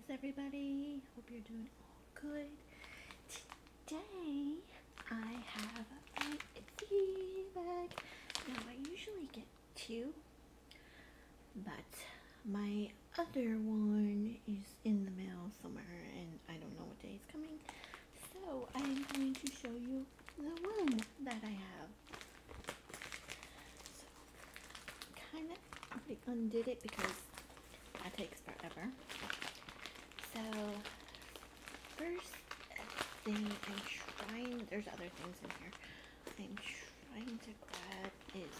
everybody? Hope you're doing all good. Today I have my Ipsy bag. Now I usually get two, but my other one is in the mail somewhere and I don't know what day it's coming. So I'm going to show you the one that I have. So kind of undid it because that takes forever. So first thing I'm trying, there's other things in here I'm trying to grab is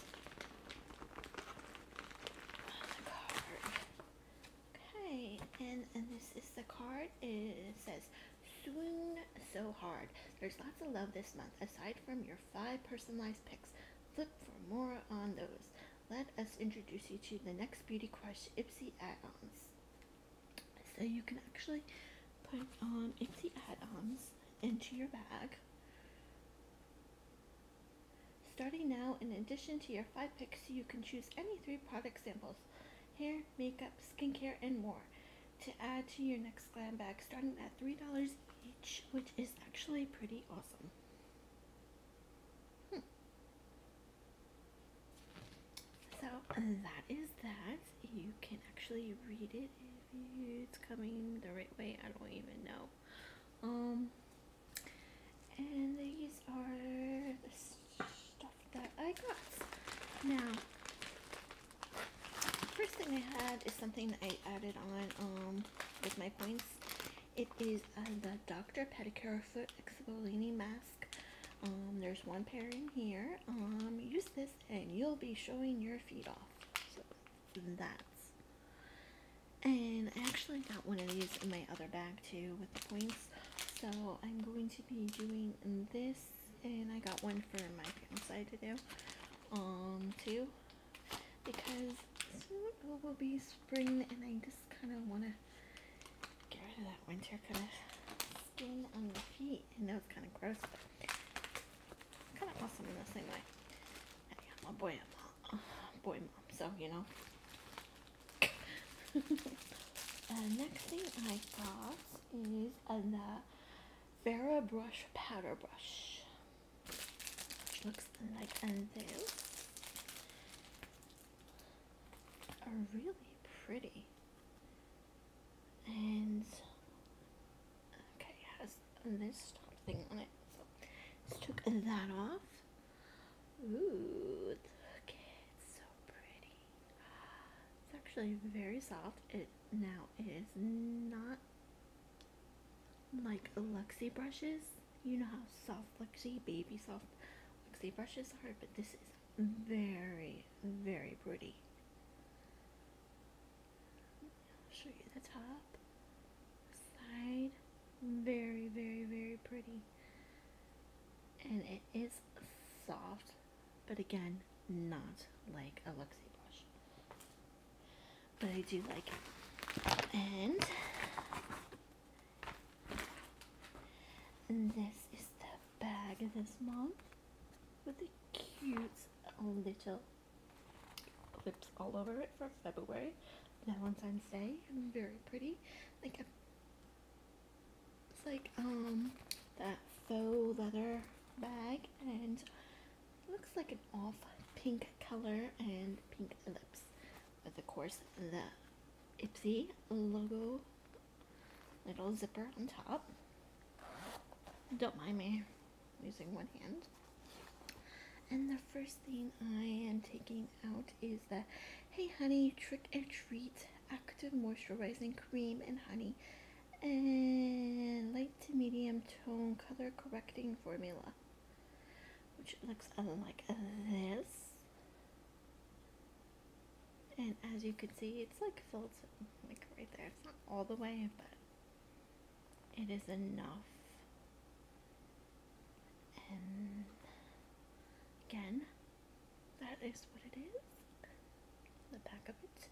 the card. Okay, and this is the card. It says, "Swoon so hard. There's lots of love this month. Aside from your 5 personalized picks, flip for more on those. Let us introduce you to the next Beauty Crush Ipsy add-ons." So you can actually put Ipsy add-ons into your bag. Starting now, in addition to your 5 picks, you can choose any 3 product samples: hair, makeup, skincare, and more, to add to your next glam bag, starting at $3 each, which is actually pretty awesome. So that is that. You can actually read it if it's coming the right way. I don't even know. And these are the stuff that I got. Now, first thing I had is something I added on with my points. It is the Dr. Pedicure Foot Exfoliating Mask. There's one pair in here. Use this and you'll be showing your feet off. So that's. And I actually got one of these in my other bag too with the points. So I'm going to be doing this, and I got one for my fiance to do too, because soon it will be spring and I just kind of want to get rid of that winter kind of skin on the feet. I know it's kind of gross, but kind of awesome in the same way. Hey, I'm a boy mom, so you know. Next thing I got is the Vera Brush Powder Brush, which looks like this. Are really pretty, and okay, it has this top thing on it. So let's took that off. Ooh, look, it's so pretty. It's actually very soft. It is not like Luxie brushes. You know how soft Luxie, baby soft Luxie brushes are, but this is very, very pretty. I'll show you the top, side, very, very, very pretty. And it is soft, but again, not like a Luxie brush. But I do like it. And this is the bag this month with the cute little lips all over it for February, Valentine's Day. Very pretty. It's like that faux leather bag, and it looks like an off pink color and pink lips with, of course, the Ipsy logo little zipper on top. Don't mind me using one hand. And the first thing I am taking out is the Hey Honey Trick or Treat Active Moisturizing Cream and Honey and light to medium tone color correcting formula, which looks like this. And as you can see, it's like filled like right there. It's not all the way, but it is enough. And again, that is what it is, the back of it.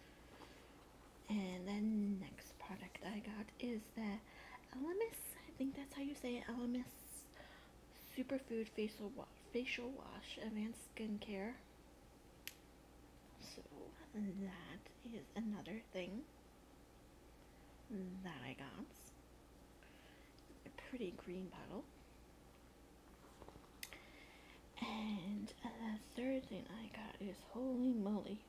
And then next product I got is the Elemis, I think that's how you say it, Elemis Superfood Facial Wash Advanced Skincare. So that is another thing. that I got. A pretty green bottle. And the third thing I got is, holy moly,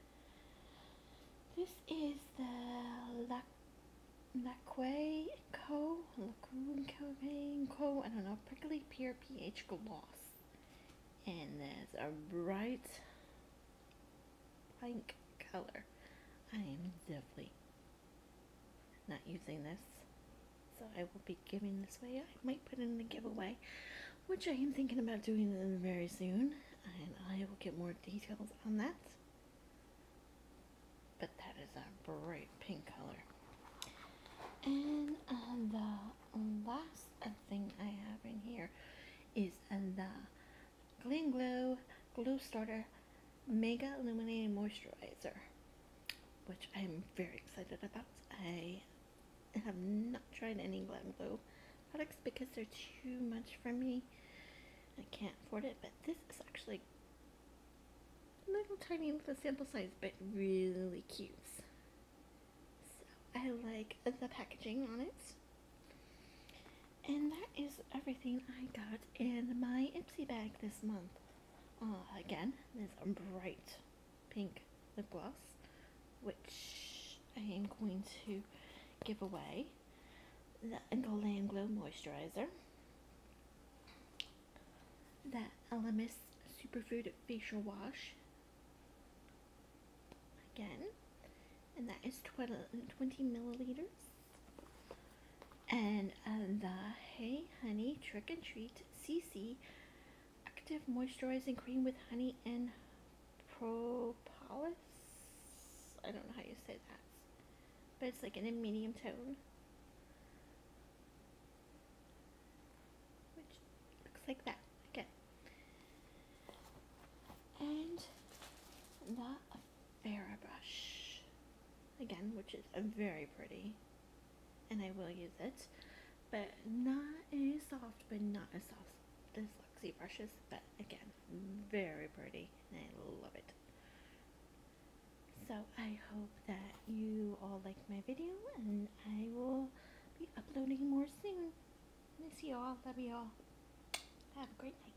this is the Lacquer Co. I don't know, Prickly Pear pH Gloss. And there's a bright pink color. I am definitely not using this, so I will be giving this away. I might put it in a giveaway, which I am thinking about doing very soon, and I will get more details on that. But that is a bright pink color. And the last thing I have in here is the Clean Glow Glow Starter Mega Illuminating Moisturizer, which I'm very excited about. I have not tried any Glam Glow products because they're too much for me. I can't afford it, but this is actually a little tiny little sample size, but really cute. So I like the packaging on it. And that is everything I got in my Ipsy bag this month. Again, there's a bright pink lip gloss, which I am going to give away. The Glam Glow Moisturizer. The Elemis Superfood Facial Wash. Again. And that is 20 milliliters. And the Hey Honey Trick and Treat CC Active Moisturizing Cream with Honey and Propolis. I don't know how you say that, but it's like in a medium tone, which looks like that again. And the Farrah brush again, which is very pretty, and I will use it, but not as soft, as Luxie brushes, but again, very pretty, and I love it. So I hope that you all liked my video, and I will be uploading more soon. Miss you all, love you all. Have a great night.